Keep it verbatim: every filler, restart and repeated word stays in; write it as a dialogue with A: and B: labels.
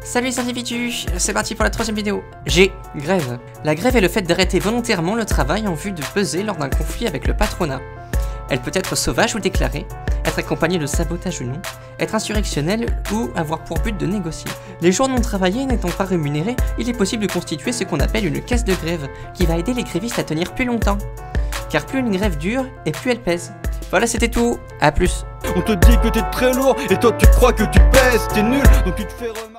A: Salut les individus, c'est parti pour la troisième vidéo. G. Grève. La grève est le fait d'arrêter volontairement le travail en vue de peser lors d'un conflit avec le patronat. Elle peut être sauvage ou déclarée, être accompagnée de sabotage ou non, être insurrectionnelle ou avoir pour but de négocier. Les jours non travaillés n'étant pas rémunérés, il est possible de constituer ce qu'on appelle une caisse de grève, qui va aider les grévistes à tenir plus longtemps. Car plus une grève dure, et plus elle pèse. Voilà, c'était tout, à plus.
B: On te dit que t'es très lourd, et toi tu crois que tu pèses, t'es nul, donc tu te fais remettre.